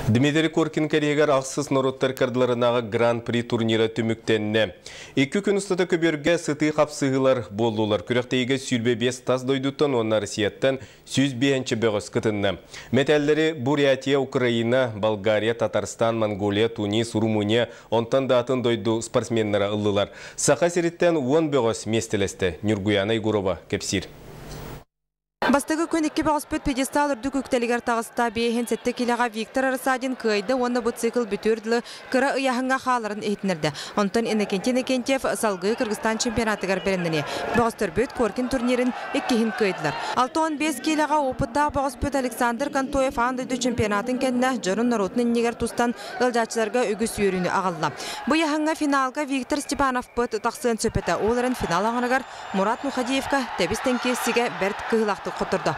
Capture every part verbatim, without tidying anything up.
Дмитрий Коркин карьегар ақсыз нороттар кардыларынағы гран-при турнира түміктенне. Екі күн ұстата көберге сыты қапсығылар болдылар. Күректейге сүлбе бес таз дойдуттан онна Россияттан сүз бейінші бөғіз кытынны. Металлері Бурятия, Украина, Болгария, Татарстан, Монголия, Тунис, Румыния, онтан датын дойду спортсменлері ылылар. Сақа сереттен он бөғіз местелесті. Нюргуяна Игурова, Кепсир. Бастығы күн екі бағыспөт педестал үрді көктелігер тағыста бейхен сәтті келеға Виктор Арсадин көйді, оны бұт цикл бүтірділі кірі ұяғынға қаларын ейтінірді. Онтан Иннокентин Иннокентьев салғы Кыргызстан чемпионатығар беріндіне. Бағыстыр бөт Коркин турнирін еккейін көйділер. алты он бес келеға опытта бағыспөт Александр Кантоев андойды чемпионатын кәніне жұрын народның негер тұстан ұлжатшыларға үгі сүйеріні ағалла. Бұяғынға финалға Виктор Степанов бұт тақсын сөпеті оларын финал ағынығар Мурат Мухадиевка тәбістен кесіге бәрт кығылақты құттырды.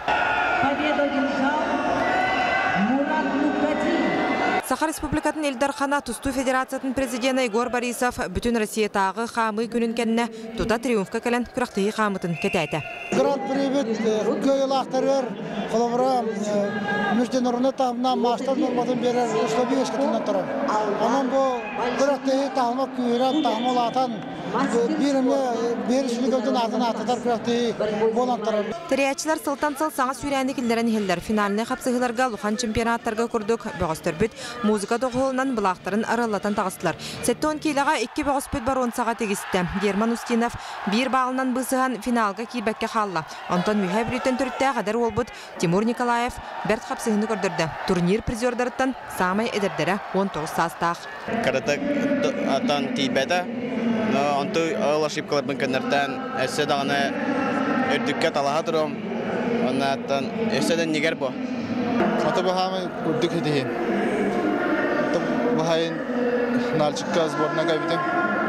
Саха Республикатын Эльдархана Тусту Федерациятын президенті Егор Борисов бүтін Россия тағы қамы күнін кәніне тута триумфка кәлін күрақтығы қамытын кетәйті. Гран-при бет көйілақтарыр, қолымыра мүштен ұрыны тамына маштар норматын берер ұшлабы ешкетінен тұрар. Оның бұл күрақтығы тағымы көйірен тағымы атан берішілігімдің атын атыдар күрақтығы болан тұрар. Тіреячылар сылтан сыл саңа сүйрәні келдерін хелдер финаліне қапсығыларға Лухан чемпионаттарға күрдік бөғістір бүт музыка доғылынан бұлақтарын аралатан тағыстылар. Сәтті он кейліға екі бөғіспет бар он саға тегісті. Герман Устинов бір бағылынан бұсыған финалға кейбәкке қалла. Антон Мюхай бүреттен түрітті қадар ол бұд Тимур Николаев бәрт қапсығыны көрдірді. Турнир призердарыттан самай әдірдері он тоғыз састақ. Қаратық атан кейбәді, онты ағыл ашипкалардың кәнерден әсі дағыны өрдікке талаға тұрым. Оннаттан әсіден негер бұл. Аты бұхамы үрдік едейін. Бұхайын налчыққа сборына қайбетің.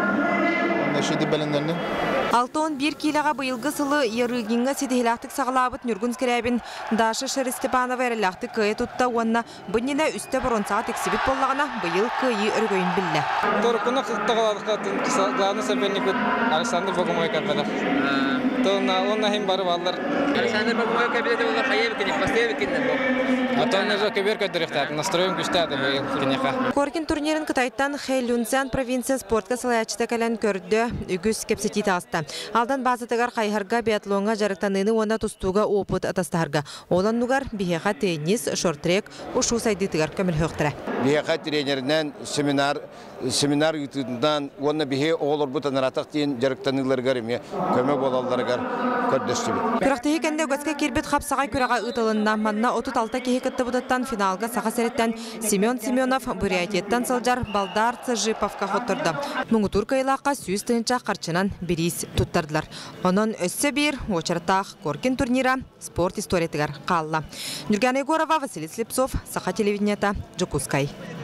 Онда бәліндерінің. алты он бір кейліға бұйылғы сылы ерігінгі седейлақтық сағылабыт Нүргүн Скрябин Даша Шыры Степанова әрілақты көйі тұтта онына бұннені үсті бұрынсаға тексібіт болағына бұйыл көйі үргөйін білі. Торкуна қылтта қаладыққа ғаны сәбенікіт Александр Богомой кәпеді. Онна хем бары балдар. Александр Богомой кәпеді олар қайы бікінек, бастығы бікінен бұл. Атауына жо көбер көдіріқтәді, настроем күштәді бұйыл күрінеқа. Коркин турнирін Қытайттан Хэйлюнцзян провинция спортқа салаячыта кәлін көрді үгіз кепсети тағысты. Алдан базытығар қайхарға биатлонға жарықтаныны оны тұстуға опыт атастарға. Олан нұғар бихеға теннис, шорт-трек, ұшу сайдытығар көміл хөқтірі. Бихеға тренерінен семинар семинар ютудан оны бихе олар бұтан ратақ дейін жарықтаныларғар еме көмі болаларғар көрдісті бі. Күрақтығы кәнде өгізгі кербет қапсағай күраға ұтылында манна отыз алты кейі күтті бұдаттан финалға сақа сәреттен Семен Семенов Бурятияттан сылжар Балдар Цыжиповқа құттырды. Мұңытур кайлаққа сүйіз тыңча қарчынан берейс тұттардылар. Оның өссі бір очыртақ Коркин турнира спорт историятығар қалла. Нюргана Егорова, Василий Слепцов, Саха телевидениета, Джокускай.